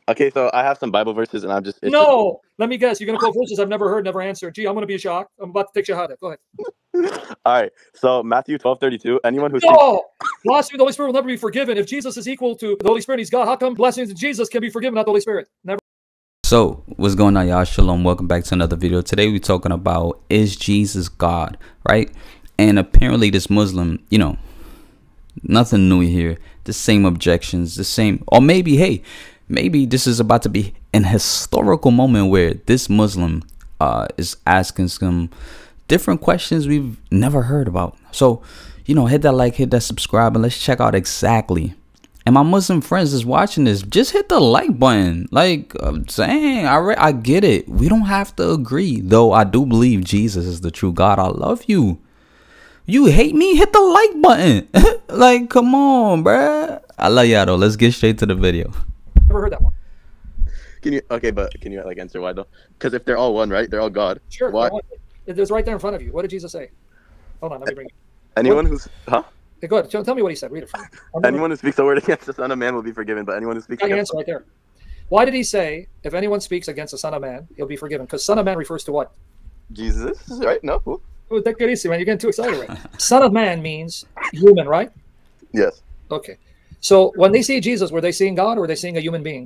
Okay, so I have some Bible verses, and I'm just No, let me guess. You're gonna quote verses I've never heard, never answered. Gee, I'm gonna be shocked. I'm about to take shahada. Go ahead. All right. So Matthew 12:32. Anyone who speaks, No, blasphemy of the Holy Spirit will never be forgiven. If Jesus is equal to the Holy Spirit, he's God. How come blasphemies of Jesus can be forgiven, not the Holy Spirit? Never. So what's going on, y'all? Shalom, welcome back to another video. Today we're talking about, is Jesus God, right? And apparently this Muslim, you know, nothing new here, the same objections, the same, or maybe, hey, maybe this is about to be an historical moment where this Muslim is asking some different questions we've never heard about. So, you know, hit that like, hit that subscribe, and let's check out exactly. And my Muslim friends is watching this, just hit the like button. Like I'm saying, I get it. We don't have to agree, though. I do believe Jesus is the true God. I love you. You hate me? Hit the like button. Like, come on, bruh. I love y'all though. Let's get straight to the video. Never heard that one. can you? Okay, but can you like answer why though? Because if they're all one, right? They're all God. Sure. Why? It was right there in front of you. What did Jesus say? Hold on, let me bring it. Anyone who's Hey, go ahead. Tell me what he said. Read it for me. anyone who speaks a word against the Son of Man will be forgiven, but anyone who speaks Got your against answer right there. Why did he say, if anyone speaks against the Son of Man, he'll be forgiven? Because Son of Man refers to what? Jesus, right? No. Who? Oh, take it easy, man. You're getting too excited, right? Son of Man means human, right? Yes. Okay. So when they see Jesus, were they seeing God or were they seeing a human being?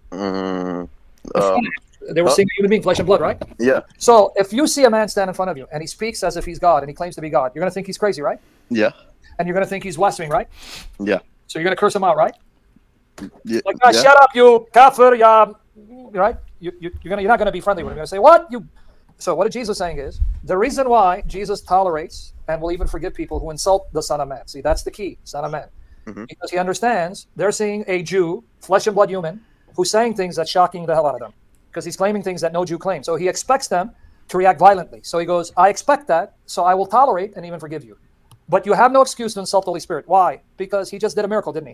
They were seeing a human being, flesh and blood, right? Yeah. So if you see a man stand in front of you and he speaks as if he's God and he claims to be God, you're going to think he's crazy, right? Yeah. And you're going to think he's blaspheming, right? Yeah. So you're going to curse him out, right? Yeah. Like, ah, shut up, you kafir, ya, right? You're not going to be friendly with him. You're going to say, what? You. So what Jesus saying is, the reason why Jesus tolerates and will even forgive people who insult the Son of Man. See, that's the key, Son of Man. Because he understands they're seeing a Jew, flesh and blood human, who's saying things that's shocking the hell out of them. Because he's claiming things that no Jew claims. So he expects them to react violently. So he goes, I expect that, so I will tolerate and even forgive you. But you have no excuse to insult the Holy Spirit. Why? Because he just did a miracle, didn't he?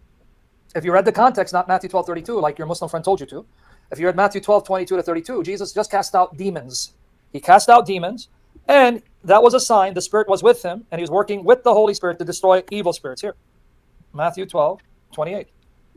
If you read the context, not Matthew 12:32, like your Muslim friend told you to. If you read Matthew 12:22 to 32, Jesus just cast out demons. He cast out demons, and that was a sign the Spirit was with him, and he was working with the Holy Spirit to destroy evil spirits. Here, Matthew 12:28.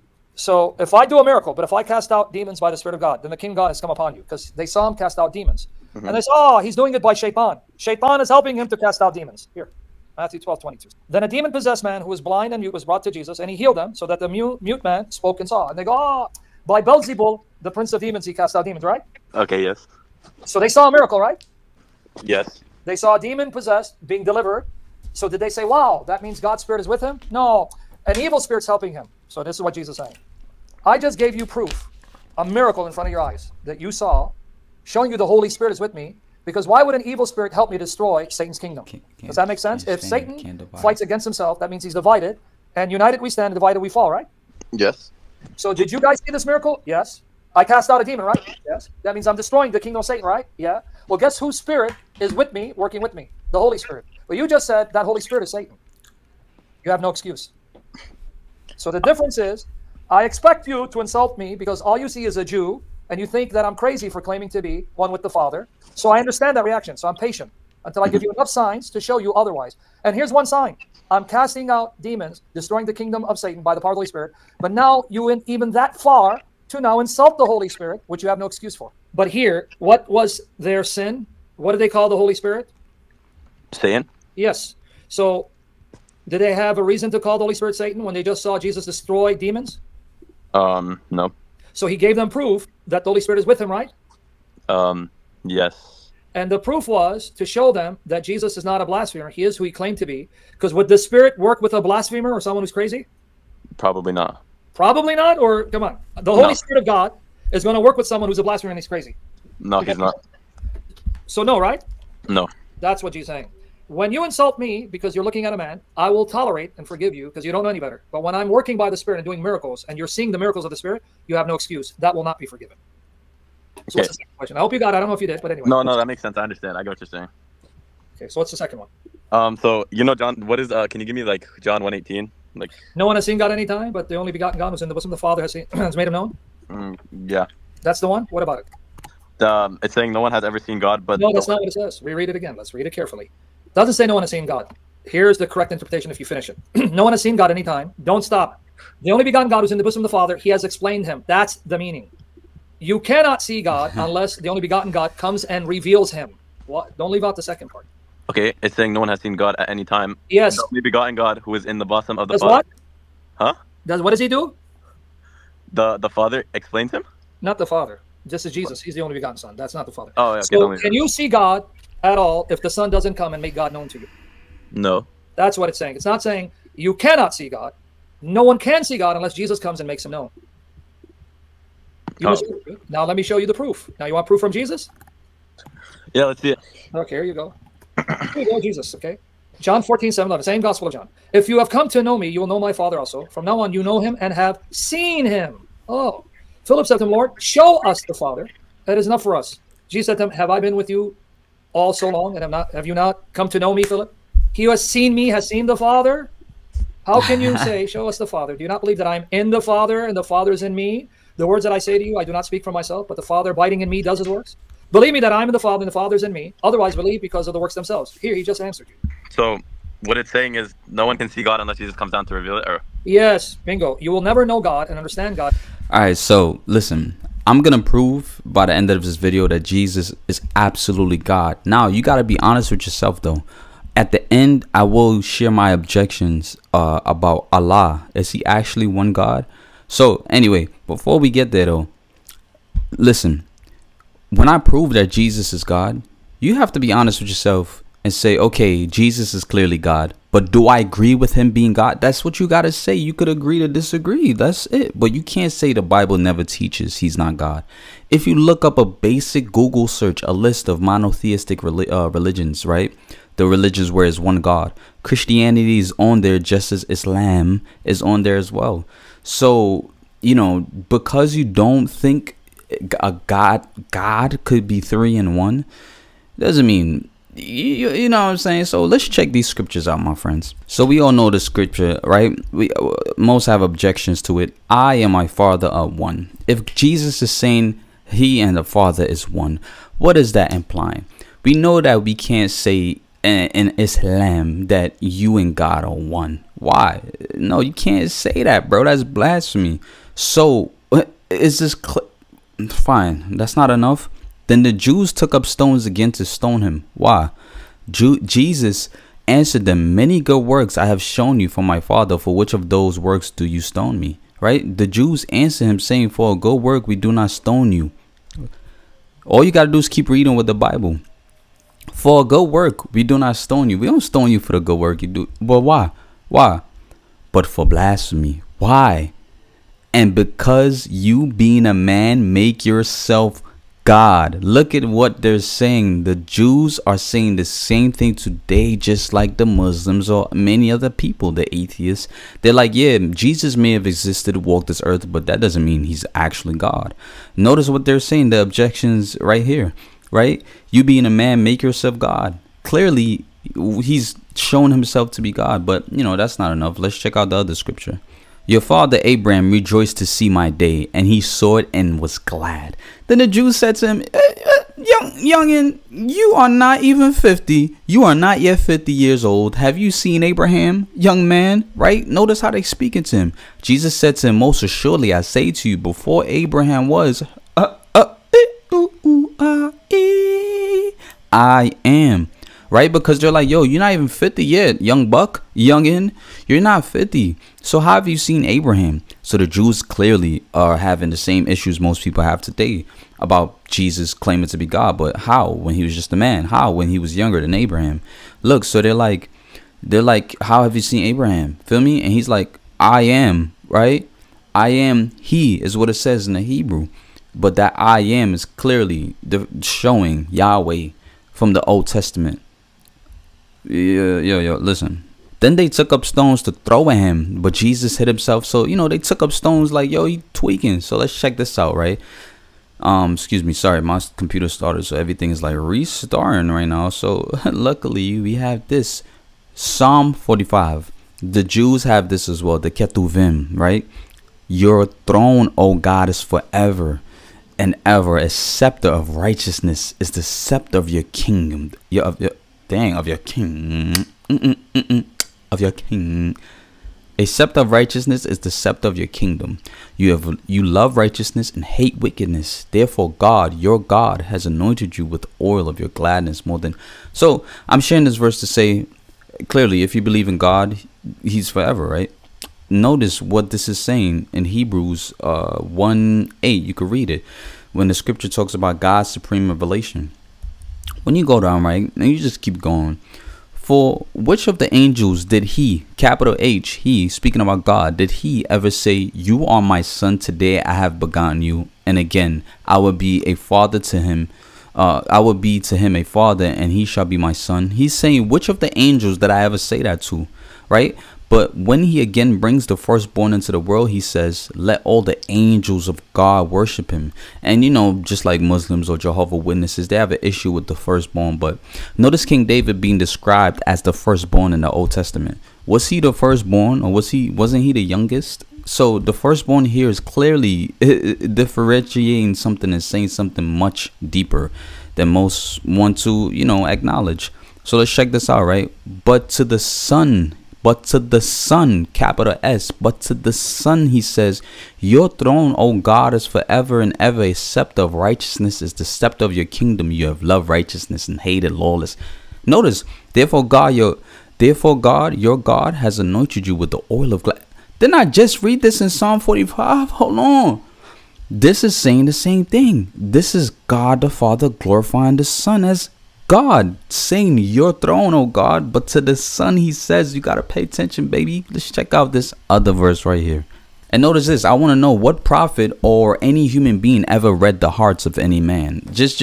So if I do a miracle, but if I cast out demons by the Spirit of God, then the King of God has come upon you, because they saw him cast out demons. And they said, oh, he's doing it by Shaitan. Shaitan is helping him to cast out demons. Here, Matthew 12:22. Then a demon-possessed man who was blind and mute was brought to Jesus, and he healed them, so that the mute man spoke and saw. And they go, oh, by Beelzebul, the prince of demons, he cast out demons, right? Okay. Yes. So they saw a miracle, right? Yes. They saw a demon possessed being delivered. So did they say, wow, that means God's Spirit is with him? No, an evil spirit's helping him. So this is what Jesus is saying. I just gave you proof, a miracle in front of your eyes that you saw, showing you the Holy Spirit is with me. Because why would an evil spirit help me destroy Satan's kingdom? Does that make sense? If Satan fights against himself, that means he's divided. And united we stand, divided we fall, right? Yes. So did you guys see this miracle? Yes. I cast out a demon, right? Yes. That means I'm destroying the kingdom of Satan, right? Yeah. Well, guess whose spirit is with me, working with me? The Holy Spirit. Well, you just said that Holy Spirit is Satan. You have no excuse. So the difference is, I expect you to insult me because all you see is a Jew, and you think that I'm crazy for claiming to be one with the Father. So I understand that reaction. So I'm patient until I give you enough signs to show you otherwise. And here's one sign. I'm casting out demons, destroying the kingdom of Satan by the power of the Holy Spirit. But now you went even that far to now insult the Holy Spirit, which you have no excuse for. But here, what was their sin? What did they call the Holy Spirit? Satan. Yes. So did they have a reason to call the Holy Spirit Satan when they just saw Jesus destroy demons? No. So he gave them proof that the Holy Spirit is with him, right? Yes. And the proof was to show them that Jesus is not a blasphemer. He is who he claimed to be. Because would the Spirit work with a blasphemer or someone who's crazy? Probably not. Probably not? Or, come on. The Holy Spirit of God is going to work with someone who's a blasphemer and he's crazy. No, he's not. So no, right? No. That's what Jesus is saying. When you insult me because you're looking at a man, I will tolerate and forgive you because you don't know any better. But when I'm working by the Spirit and doing miracles and you're seeing the miracles of the Spirit, you have no excuse. That will not be forgiven. So what's the second question? I hope you got it. I don't know if you did, but anyway. No, that makes sense. I understand. I get what you're saying. Okay, so what's the second one? So you know, John, what is can you give me like John 1:18? Like, no one has seen God any time, but the only begotten God who's in the bosom of the Father has made him known. Yeah. That's the one. What about it? It's saying no one has ever seen God, but no, that's not what it says. Reread it again. Let's read it carefully. It doesn't say no one has seen God. Here's the correct interpretation if you finish it. No one has seen God any time. Don't stop. The only begotten God who's in the bosom of the Father, he has explained him. That's the meaning. You cannot see God unless the only begotten God comes and reveals him. What? Don't leave out the second part. Okay, it's saying no one has seen God at any time. Yes. The only begotten God who is in the bosom of the Does Father. what? Huh? What does he do? The Father explains him? Not the Father. This is Jesus. He's the only begotten Son. That's not the Father. Oh, okay. So can you see God at all if the Son doesn't come and make God known to you? No. That's what it's saying. It's not saying you cannot see God. No one can see God unless Jesus comes and makes him known. Now let me show you the proof. Now you want proof from Jesus? Yeah, let's see it. Okay, here you go. Here you go, Jesus, okay? John 14:7-11, same Gospel of John. If you have come to know me, you will know my Father also. From now on, you know him and have seen him. Oh. Philip said to him, Lord, show us the Father. That is enough for us. Jesus said to him, have I been with you all so long, and have you not come to know me, Philip? He who has seen me has seen the Father. How can you say, show us the Father? Do you not believe that I am in the Father and the Father is in me? The words that I say to you, I do not speak for myself, but the Father abiding in me does his works. Believe me that I'm in the Father and the Father is in me. Otherwise, believe because of the works themselves. Here, he just answered you. So, what it's saying is no one can see God unless Jesus comes down to reveal it? Or... Yes, bingo. You will never know God and understand God. All right, so listen, I'm going to prove by the end of this video that Jesus is absolutely God. Now, you got to be honest with yourself, though. At the end, I will share my objections about Allah. Is he actually one God? So anyway, before we get there, though, listen, when I prove that Jesus is God, you have to be honest with yourself and say, okay, Jesus is clearly God, but do I agree with him being God? That's what you got to say. You could agree to disagree. That's it. But you can't say the Bible never teaches he's not God. If you look up a basic Google search, a list of monotheistic religions, right? The religions where it's one God. Christianity is on there just as Islam is on there as well. So, you know, because you don't think a God could be three in one, doesn't mean, you know what I'm saying? So let's check these scriptures out, my friends. So we all know the scripture, right? Most have objections to it. I and my Father are one. If Jesus is saying he and the Father is one, what is that implying? We know that we can't say in Islam that you and God are one. Why? No, you can't say that, bro. That's blasphemy. So is this fine? That's not enough. Then the Jews took up stones again to stone him. Why? Jesus answered them, many good works I have shown you from my Father. For which of those works do you stone me? Right? The Jews answered him, saying, for a good work we do not stone you. All you got to do is keep reading with the Bible. For a good work we do not stone you. We don't stone you for the good work you do. But why? Why? But for blasphemy. Why? And because you being a man make yourself God. Look at what they're saying. The Jews are saying the same thing today, just like the Muslims or many other people, the atheists. They're like, yeah, Jesus may have existed, walked this earth, but that doesn't mean he's actually God. Notice what they're saying, the objections right here, right? You being a man, make yourself God. Clearly, he's shown himself to be God, but, you know, that's not enough. Let's check out the other scripture. Your father Abraham rejoiced to see my day, and he saw it and was glad. Then the Jews said to him, youngin, you are not even 50. You are not yet 50 years old. Have you seen Abraham, young man? Right? Notice how they speaking to him. Jesus said to him, most assuredly I say to you, before Abraham was, I am. Right? Because they're like, yo, you're not even 50 yet, young buck, youngin. You're not 50. So how have you seen Abraham? So the Jews clearly are having the same issues most people have today about Jesus claiming to be God. But how when he was just a man? How when he was younger than Abraham? Look, so they're like, how have you seen Abraham? Feel me? And he's like, I am, right? I am he is what it says in the Hebrew. But that I am is clearly showing Yahweh from the Old Testament. Yo, listen. Then they took up stones to throw at him, but Jesus hid himself. So, you know, they took up stones like, yo, he tweaking. So let's check this out, right? Excuse me, sorry, my computer started, so everything is like restarting right now. So luckily we have this Psalm 45. The Jews have this as well, the Ketuvim, right? Your throne, O God, is forever and ever. A scepter of righteousness is the scepter of your kingdom. Of your king. A scepter of righteousness is the scepter of your kingdom. You love righteousness and hate wickedness. Therefore, God, your God, has anointed you with oil of your gladness more than. So I'm sharing this verse to say, clearly, if you believe in God, he's forever, right? Notice what this is saying in Hebrews 1:8. You could read it when the scripture talks about God's supreme revelation. When you go down, right, and you just keep going. For which of the angels did he, capital H, he, speaking about God, did he ever say, you are my son, today I have begotten you, and again, I will be a father to him. I will be to him a father, and he shall be my son. He's saying, which of the angels did I ever say that to, right? But when he again brings the firstborn into the world, he says, let all the angels of God worship him. And, you know, just like Muslims or Jehovah's Witnesses, they have an issue with the firstborn. But notice King David being described as the firstborn in the Old Testament. Was he the firstborn, or wasn't he the youngest? So the firstborn here is clearly differentiating something and saying something much deeper than most want to, you know, acknowledge. So let's check this out, right? But to the Son, capital S, but to the Son, he says, your throne, O God, is forever and ever. A scepter of righteousness is the scepter of your kingdom. You have loved righteousness and hated lawless. Notice, therefore God, your God has anointed you with the oil of gladness. Didn't I just read this in Psalm 45? Hold on. This is saying the same thing. This is God the Father glorifying the Son as God, saying your throne, oh God. But to the Son, he says, you got to pay attention, baby. Let's check out this other verse right here. And notice this. I want to know, what prophet or any human being ever read the hearts of any man? Just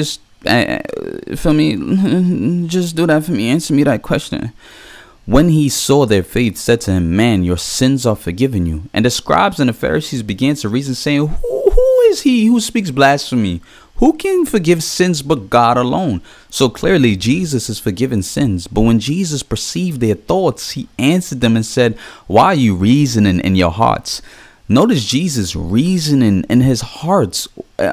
for me, just do that for me. Answer me that question. When he saw their faith, said to him, man, your sins are forgiven you. And the scribes and the Pharisees began to reason, saying, who is he who speaks blasphemy? Who can forgive sins but God alone? So clearly Jesus is forgiving sins. But when Jesus perceived their thoughts, he answered them and said, why are you reasoning in your hearts? Notice Jesus reasoning in his hearts.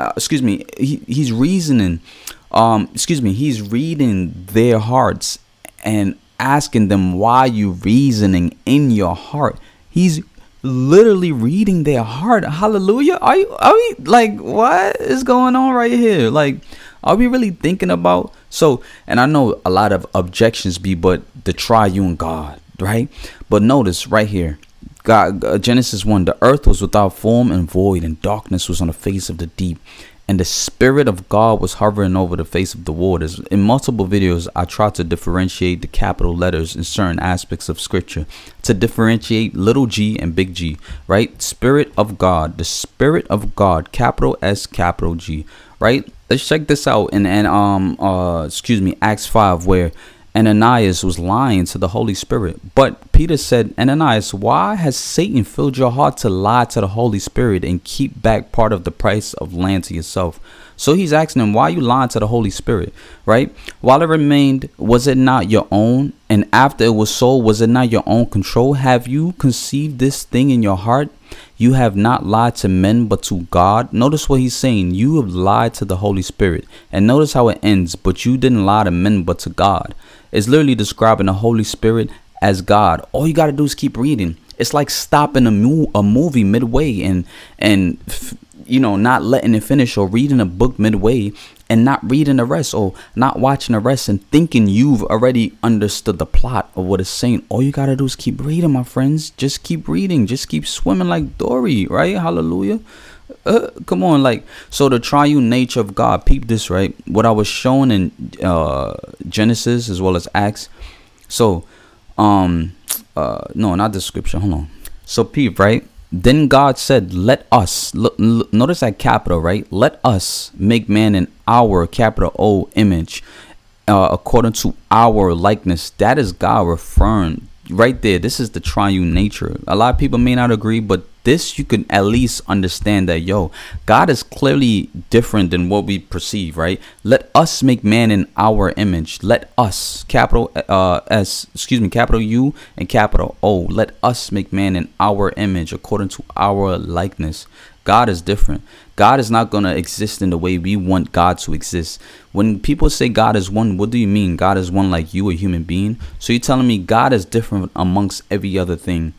He's reasoning. He's reading their hearts and asking them, why are you reasoning in your heart? He's literally reading their heart. Hallelujah. Are we like, what is going on right here? Like, are we really thinking about? So, and I know a lot of objections but the triune God, right? But notice right here, God, Genesis 1, the earth was without form and void, and darkness was on the face of the deep, and the Spirit of God was hovering over the face of the waters. In multiple videos, I try to differentiate the capital letters in certain aspects of scripture to differentiate little g and big G, right? Spirit of God, the Spirit of God, capital S, capital G, right? Let's check this out in Acts 5, where Ananias was lying to the Holy Spirit. But Peter said, Ananias, why has Satan filled your heart to lie to the Holy Spirit and keep back part of the price of land to yourself? So he's asking him, why are you lying to the Holy Spirit, right? While it remained, was it not your own? And after it was sold, was it not your own control? Have you conceived this thing in your heart? You have not lied to men, but to God. Notice what he's saying. You have lied to the Holy Spirit. And notice how it ends. But you didn't lie to men, but to God. It's literally describing the Holy Spirit as God. All you got to do is keep reading. It's like stopping a movie midway and you know, not letting it finish, or reading a book midway and not reading the rest, or not watching the rest and thinking you've already understood the plot of what it's saying. All you got to do is keep reading, my friends. Just keep reading. Just keep swimming like Dory, right? Hallelujah. Come on, like, so the triune nature of God, peep this, right? What I was showing in Genesis as well as Acts. So no, not the scripture, hold on. So peep, right? Then God said, let us, notice that capital, right? Let us make man in our, capital O, image, according to our likeness. That is God referring right there. This is the triune nature. A lot of people may not agree, but this you can at least understand that, yo, God is clearly different than what we perceive, right? Let us make man in our image. Let us, capital capital U and capital O. Let us make man in our image according to our likeness. God is different. God is not going to exist in the way we want God to exist. When people say God is one, what do you mean? God is one like you, a human being? So you're telling me God is different amongst every other thing.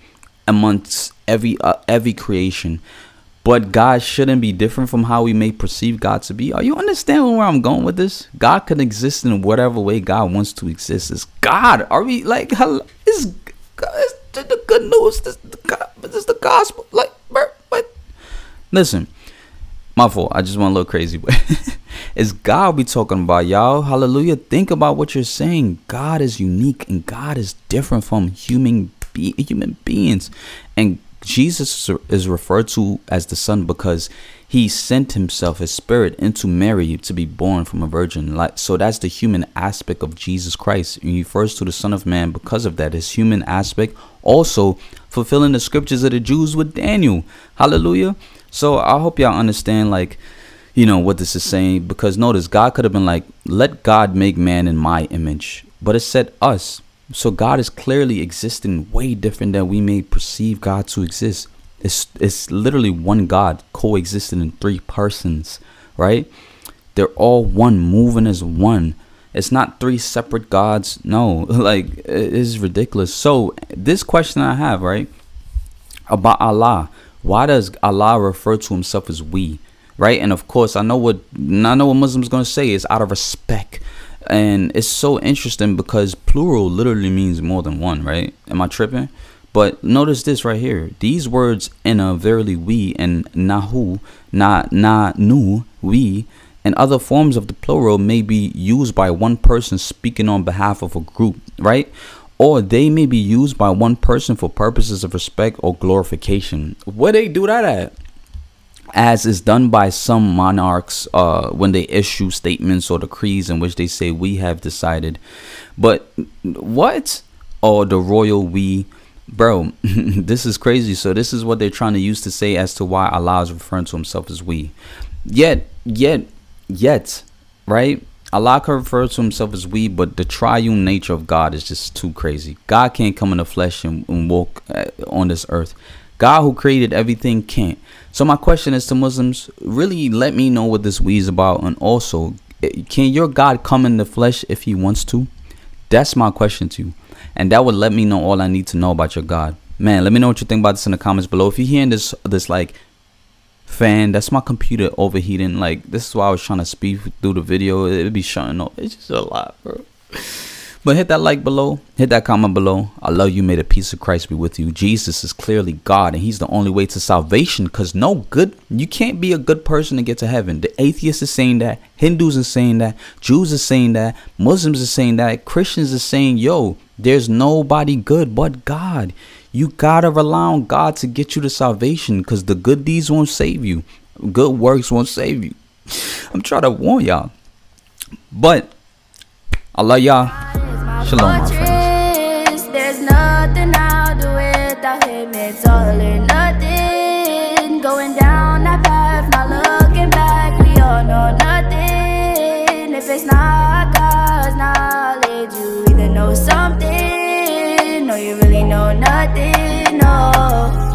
amongst every creation. But God shouldn't be different from how we may perceive God to be. Are you understanding where I'm going with this? God can exist in whatever way God wants to exist. It's God. Are we like, it's the good news? This is the gospel. Like, what? Listen, my fault. I just went a little crazy, but it's God we talking about, y'all. Hallelujah. Think about what you're saying. God is unique and God is different from human beings. And Jesus is referred to as the Son because he sent himself, his spirit, into Mary to be born from a virgin. So that's the human aspect of Jesus Christ. He refers to the Son of Man because of that, his human aspect, also fulfilling the scriptures of the Jews with Daniel. Hallelujah. So I hope y'all understand, like, you know, what this is saying, because notice God could have been like, let God make man in my image, but it said us. So God is clearly existing way different than we may perceive God to exist. It's literally one God coexisting in three persons, right? They're all one, moving as one. It's not three separate gods. No, like, it is ridiculous. So this question I have, right, about Allah, why does Allah refer to himself as we, right? And of course, I know what Muslims going to say is out of respect. And it's so interesting because plural literally means more than one, right? Am I tripping? But notice this right here. These words inna, verily, we, and nahu, nu, we, and other forms of the plural may be used by one person speaking on behalf of a group, right? Or they may be used by one person for purposes of respect or glorification. Where they do that at? As is done by some monarchs when they issue statements or decrees in which they say we have decided. But what? Oh, the royal we. Bro, this is crazy. So this is what they're trying to use to say as to why Allah is referring to himself as we. Yet, right? Allah can refer to himself as we, but the triune nature of God is just too crazy. God can't come in the flesh and walk on this earth. God who created everything can't. So my question is to Muslims, really let me know what this we is about. And also, can your God come in the flesh if he wants to? That's my question to you. And that would let me know all I need to know about your God. Man, let me know what you think about this in the comments below. If you're hearing this like, fan, that's my computer overheating. Like, this is why I was trying to speed through the video. It'd be shutting off. It's just a lot, bro. But hit that like below, hit that comment below. I love you. May the peace of Christ be with you. Jesus is clearly God, and he's the only way to salvation, because you can't be a good person to get to heaven. The atheists are saying that, Hindus are saying that, Jews are saying that, Muslims are saying that, Christians are saying, yo, there's nobody good but God. You gotta rely on God to get you to salvation, because the good deeds won't save you. Good works won't save you. I'm trying to warn y'all. But I love y'all. Shalom, my friends. There's nothing I'll do without him. It's all or nothing. Going down that path, not looking back. We all know nothing. If it's not God's knowledge, you either know something or you really know nothing. No.